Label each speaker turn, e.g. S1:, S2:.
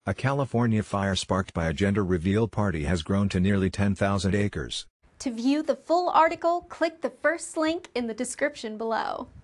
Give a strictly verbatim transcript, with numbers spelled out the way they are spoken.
S1: A California fire sparked by a gender reveal party has grown to nearly ten thousand acres.
S2: To view the full article, click the first link in the description below.